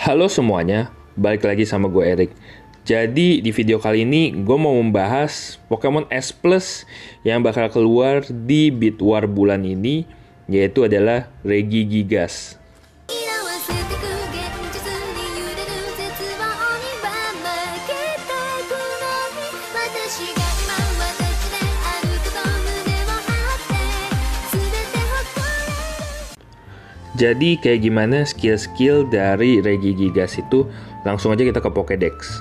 Halo semuanya, balik lagi sama gue Erik. Jadi di video kali ini gue mau membahas Pokemon S Plus yang bakal keluar di Bit War bulan ini, yaitu adalah Regigigas. Jadi kayak gimana skill-skill dari Regigigas itu? Langsung aja kita ke Pokédex.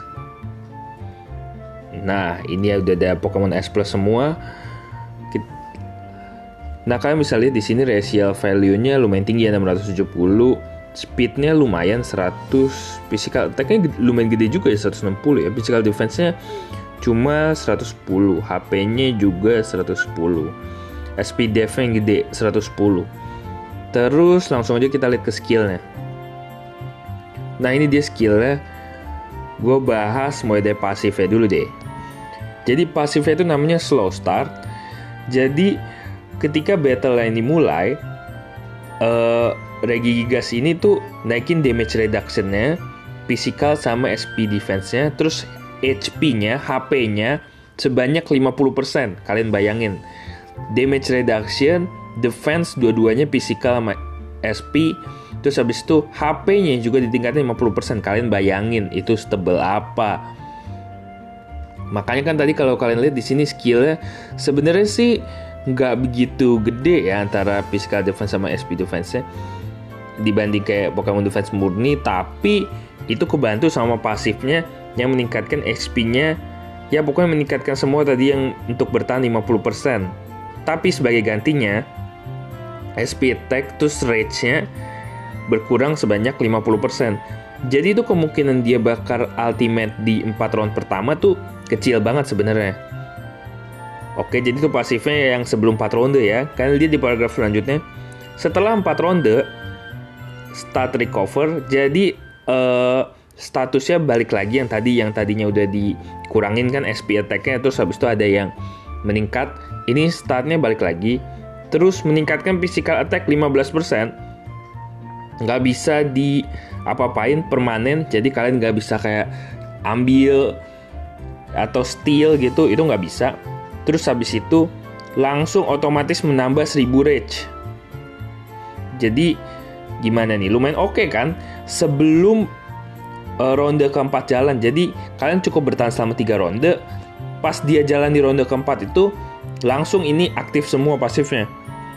Nah, ini udah ada Pokemon S Plus semua. Nah, kalian bisa lihat di sini racial value-nya lumayan tinggi ya, 670. Speed-nya lumayan 100. Physical attack-nya lumayan gede juga ya, 160 ya. Physical defense-nya cuma 110. HP-nya juga 110. SP def yang gede 110. Terus langsung aja kita lihat ke skillnya. Nah, ini dia skillnya. Gue bahas mulai dari pasifnya dulu deh. Jadi pasifnya itu namanya slow start. Jadi ketika battle line dimulai, Regigigas ini tuh naikin damage reduction-nya, physical sama SP defense-nya, terus HP-nya, HP-nya sebanyak 50%. Kalian bayangin. Damage reduction, defense dua-duanya physical sama SP. Terus habis itu HP-nya juga ditingkatin 50%. Kalian bayangin itu setebal apa. Makanya kan tadi kalau kalian lihat di sini skillnya sebenarnya sih nggak begitu gede ya antara physical defense sama SP defense-nya dibanding kayak Pokemon defense murni, tapi itu kebantu sama pasifnya yang meningkatkan HP-nya. Ya pokoknya meningkatkan semua tadi yang untuk bertahan 50%. Tapi sebagai gantinya SP attack terus rage-nya berkurang sebanyak 50%. Jadi itu kemungkinan dia bakar ultimate di 4 round pertama tuh kecil banget sebenarnya. Oke, jadi itu pasifnya yang sebelum 4 ronde ya. Kalian lihat di paragraf selanjutnya. Setelah 4 ronde stat recover, jadi statusnya balik lagi yang tadinya udah dikurangin kan SP attack-nya, terus habis itu ada yang meningkat. Ini statnya balik lagi. Terus meningkatkan physical attack 15%. Nggak bisa di-apa-apain permanen. Jadi kalian nggak bisa kayak ambil atau steal gitu. Itu nggak bisa. Terus habis itu langsung otomatis menambah 1000 rage. Jadi gimana nih? Lumayan oke kan? Sebelum ronde keempat jalan. Jadi kalian cukup bertahan selama 3 ronde. Pas dia jalan di ronde keempat itu langsung ini aktif semua pasifnya.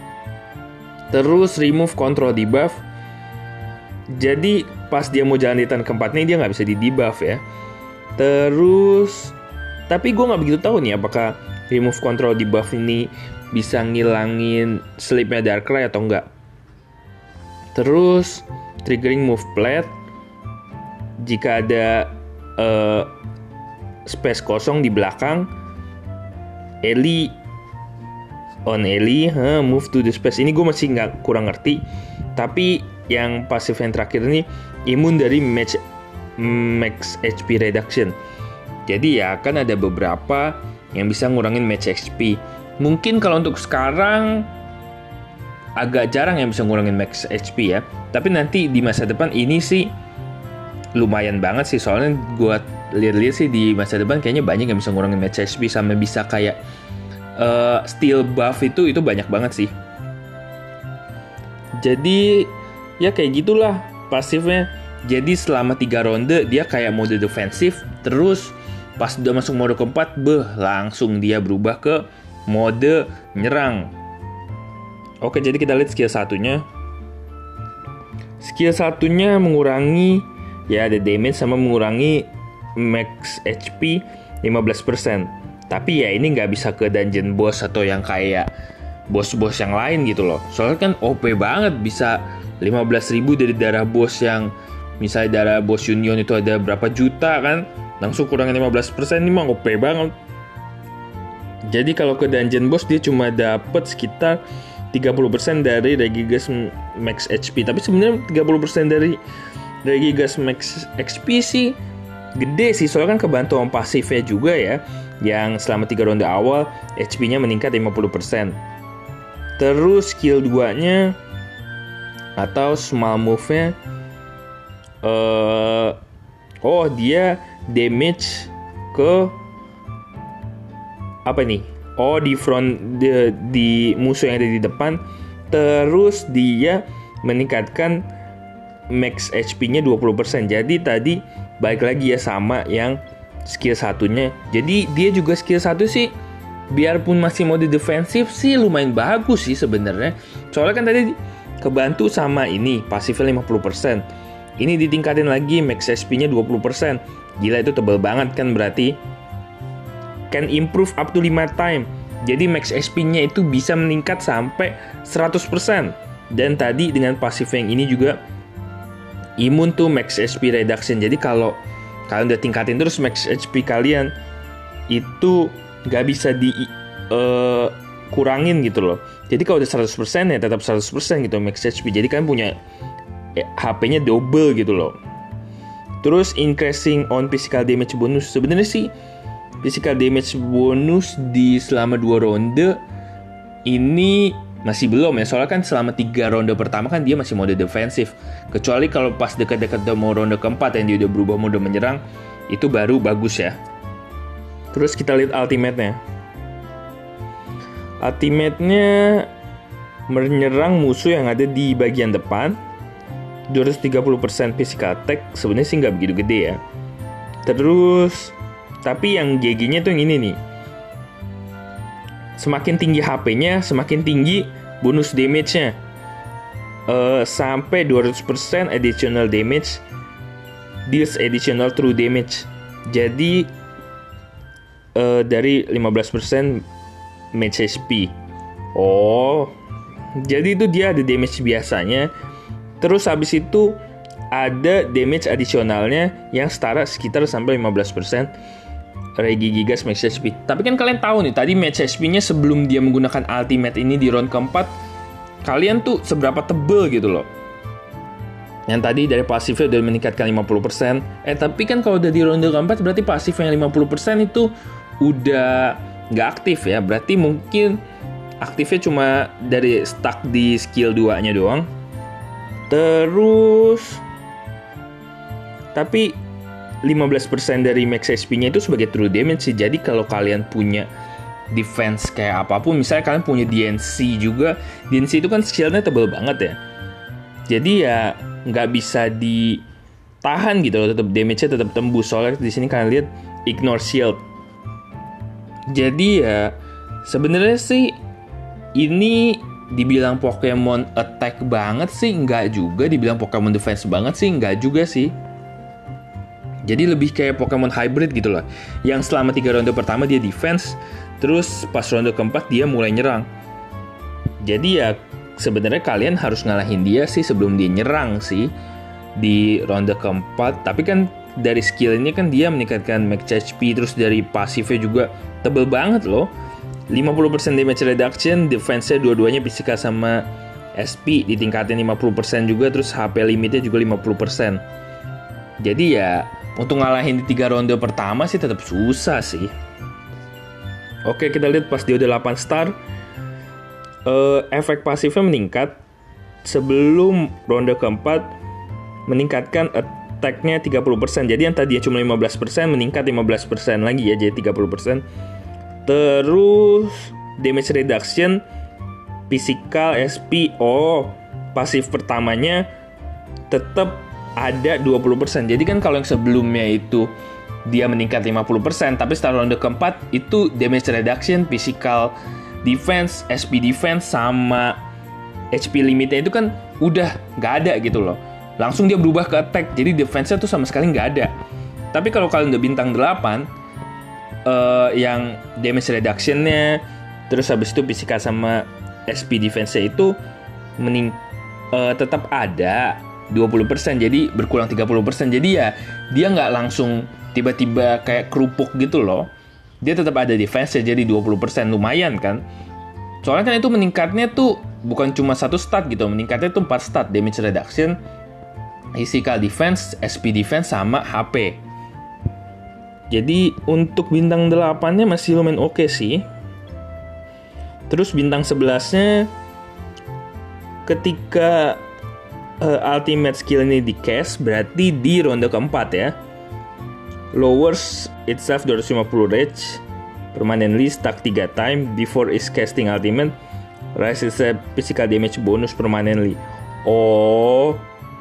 Terus remove control debuff. Jadi pas dia mau jalan di turn keempatnya dia nggak bisa di debuff ya. Terus tapi gue nggak begitu tahu nih apakah remove control debuff ini bisa ngilangin sleepnya Darkrai atau enggak. Terus triggering move plate. Jika ada space kosong di belakang, Ellie move to the space. Ini gue masih kurang ngerti. Tapi yang pasif yang terakhir ini imun dari max HP reduction. Jadi ya kan ada beberapa yang bisa ngurangin max HP. Mungkin kalau untuk sekarang agak jarang yang bisa ngurangin max HP ya. Tapi nanti di masa depan ini sih lumayan banget sih. Soalnya gue lihat-lihat sih di masa depan kayaknya banyak yang bisa ngurangin max HP sama bisa kayak steal buff itu banyak banget sih. Jadi ya kayak gitulah pasifnya. Jadi selama 3 ronde dia kayak mode defensif. Terus pas udah masuk mode keempat langsung dia berubah ke mode nyerang. Oke, jadi kita lihat skill satunya. Skill satunya mengurangi ya ada damage sama mengurangi max HP 15%. Tapi ya ini nggak bisa ke dungeon boss atau yang kayak bos-bos yang lain gitu loh. Soalnya kan OP banget, bisa 15.000 dari darah bos yang misalnya darah bos Union itu ada berapa juta kan. Langsung kurangin 15%, ini mah OP banget. Jadi kalau ke dungeon boss dia cuma dapat sekitar 30% dari Regigigas max HP. Tapi sebenarnya 30% dari Regigigas max HP sih gede sih, soalnya kan kebantu sama pasifnya juga ya, yang selama 3 ronde awal HP-nya meningkat 50%. Terus skill 2-nya atau small move-nya dia damage ke apa nih? Di front di musuh yang ada di depan. Terus dia meningkatkan max HP-nya 20%. Jadi tadi balik lagi ya sama yang skill satunya. Jadi dia juga skill 1 sih, biarpun masih mode defensif sih lumayan bagus sih sebenarnya. Soalnya kan tadi kebantu sama ini pasifnya 50%. Ini ditingkatin lagi max HP-nya 20%. Gila, itu tebal banget kan berarti. Can improve up to 5 time. Jadi max HP-nya itu bisa meningkat sampai 100%. Dan tadi dengan pasif yang ini juga imun tuh max HP reduction. Jadi kalau kalian udah tingkatin terus max HP kalian itu nggak bisa kurangin gitu loh. Jadi kalau udah 100% ya tetap 100% gitu max HP. Jadi kalian punya HP-nya double gitu loh. Terus increasing on physical damage bonus. Sebenarnya sih physical damage bonus di selama 2 ronde ini masih belum ya. Soalnya kan selama 3 ronde pertama kan dia masih mode defensif. Kecuali kalau pas dekat-dekat mau ronde keempat yang dia udah berubah mode menyerang, itu baru bagus ya. Terus kita lihat ultimate-nya. Ultimate-nya menyerang musuh yang ada di bagian depan. 230% physical attack, sebenarnya sih nggak begitu gede ya. Terus, tapi yang GG-nya tuh yang ini nih. Semakin tinggi HP-nya, semakin tinggi bonus damage-nya. Sampai 200% additional damage, deals additional true damage. Jadi, dari 15% match HP. Jadi itu dia ada damage biasanya. Terus habis itu ada damage adisionalnya yang setara sekitar sampai 15% Regigigas max HP. Tapi kan kalian tahu nih, tadi max HP-nya sebelum dia menggunakan ultimate ini di round keempat, kalian tuh seberapa tebel gitu loh. Yang tadi dari pasifnya udah meningkatkan 50%. Tapi kan kalau udah di ronde keempat berarti pasif yang 50% itu udah nggak aktif ya. Berarti mungkin aktifnya cuma dari stuck di skill 2-nya doang. Terus tapi 15% dari max HP-nya itu sebagai true damage sih. Jadi kalau kalian punya defense kayak apapun, misalnya kalian punya DNC juga, DNC itu kan skillnya tebal banget ya. Jadi ya nggak bisa ditahan gitu loh, tetap damage-nya tetap tembus. Soalnya di sini kalian lihat ignore shield. Jadi ya sebenarnya sih ini dibilang Pokemon attack banget sih nggak juga, dibilang Pokemon defense banget sih nggak juga sih. Jadi lebih kayak Pokemon hybrid gitu loh, yang selama 3 ronde pertama dia defense, terus pas ronde keempat dia mulai nyerang. Jadi ya sebenarnya kalian harus ngalahin dia sih sebelum dia nyerang sih di ronde keempat. Tapi kan dari skill ini kan dia meningkatkan max HP, terus dari pasifnya juga tebel banget loh. 50% damage reduction, defense-nya dua-duanya physical sama SP ditingkatin 50% juga, terus HP limitnya juga 50%. Jadi ya untuk ngalahin di 3 ronde pertama sih tetap susah sih. Oke, kita lihat pas dia udah 8 star, efek pasifnya meningkat. Sebelum ronde keempat meningkatkan attack-nya 30%. Jadi yang tadinya cuma 15% meningkat 15% lagi ya, jadi 30%. Terus damage reduction, physical, SP, pasif pertamanya tetap ada 20%. Jadi kan kalau yang sebelumnya itu dia meningkat 50%, tapi setelah ronde keempat itu damage reduction, physical defense, SP defense, sama HP limitnya itu kan udah nggak ada gitu loh. Langsung dia berubah ke attack, jadi defense-nya tuh sama sekali nggak ada. Tapi kalau kalian udah bintang 8, yang damage reduction-nya, terus habis itu physical sama SP defense-nya itu tetap ada 20%, jadi berkurang 30%. Jadi ya dia nggak langsung tiba-tiba kayak kerupuk gitu loh. Dia tetap ada defense-nya, jadi 20%, lumayan kan. Soalnya kan itu meningkatnya tuh bukan cuma 1 stat gitu, meningkatnya tuh 4 stat, damage reduction, physical defense, SP defense, sama HP. Jadi untuk bintang 8-nya masih lumayan oke sih. Terus bintang 11-nya ketika ultimate skill ini di cast, berarti di ronde keempat ya. Lowers itself 250 rage permanently, stuck 3 time before is casting ultimate, raises a physical damage bonus permanently. Oh,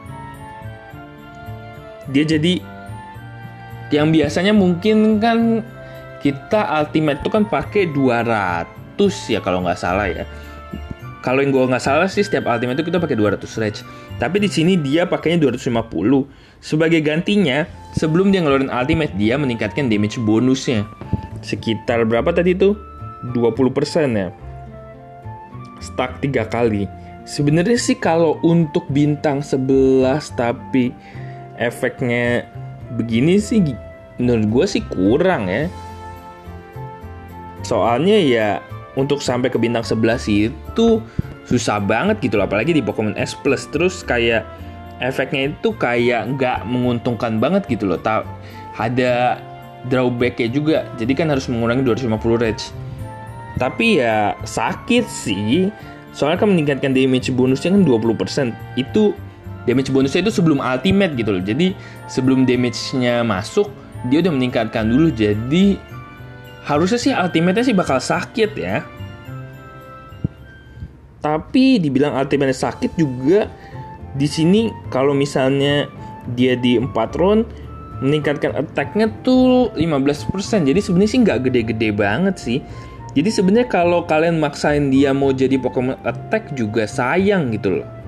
dia jadi yang biasanya mungkin kan kita ultimate itu kan pakai 200 ya kalau nggak salah ya. Kalau yang gue nggak salah sih setiap ultimate itu kita pakai 200 rage. Tapi di sini dia pakainya 250. Sebagai gantinya, sebelum dia ngeluarin ultimate, dia meningkatkan damage bonusnya. Sekitar berapa tadi tuh? 20% ya. Stuck 3 kali. Sebenarnya sih kalau untuk bintang 11 tapi efeknya begini sih menurut gue sih kurang ya. Soalnya ya untuk sampai ke bintang 11 itu susah banget gitu loh, apalagi di Pokemon S Plus. Terus kayak efeknya itu kayak nggak menguntungkan banget gitu loh. Ada drawbacknya juga, jadi kan harus mengurangi 250 rage. Tapi ya sakit sih, soalnya kan meningkatkan damage bonusnya kan 20%. Itu damage bonusnya itu sebelum ultimate gitu loh. Jadi sebelum damage-nya masuk, dia udah meningkatkan dulu. Jadi harusnya sih ultimate-nya sih bakal sakit ya. Tapi dibilang ultimate sakit juga, di sini kalau misalnya dia di 4 round meningkatkan attack-nya tuh 15%. Jadi sebenarnya sih nggak gede-gede banget sih. Jadi sebenarnya kalau kalian maksain dia mau jadi Pokemon attack juga sayang gitu loh.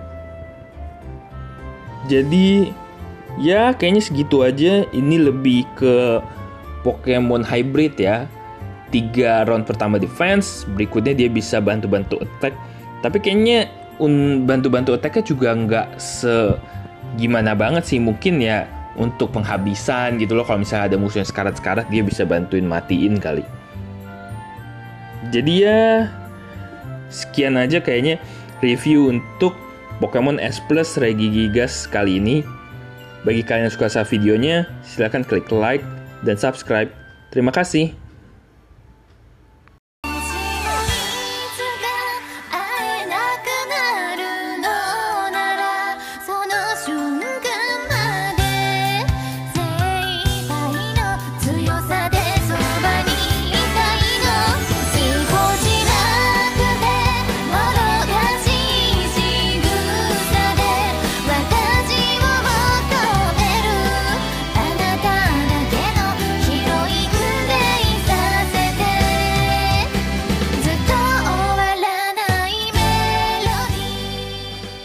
Jadi ya kayaknya segitu aja. Ini lebih ke Pokemon hybrid ya. 3 round pertama defense, berikutnya dia bisa bantu-bantu attack. Tapi kayaknya bantu-bantu attack-nya juga nggak gimana banget sih. Mungkin ya untuk penghabisan gitu loh. Kalau misalnya ada musuh yang sekarat-sekarat, dia bisa bantuin matiin kali. Jadi ya sekian aja kayaknya review untuk Pokemon S Plus Regigigas kali ini. Bagi kalian yang suka sama videonya, silahkan klik like dan subscribe. Terima kasih.